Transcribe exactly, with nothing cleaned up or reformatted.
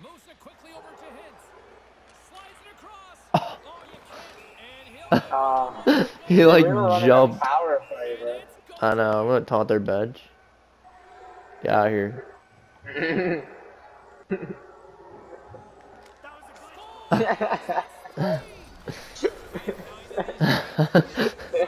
Moves it quickly over to Hintz. Slides it across. Oh. Oh, you can't. And he'll Uh, He dude, like we were running a jumped. power play, and bro. it's good. I know. I'm gonna taunt their bench. Get out of here. That was a good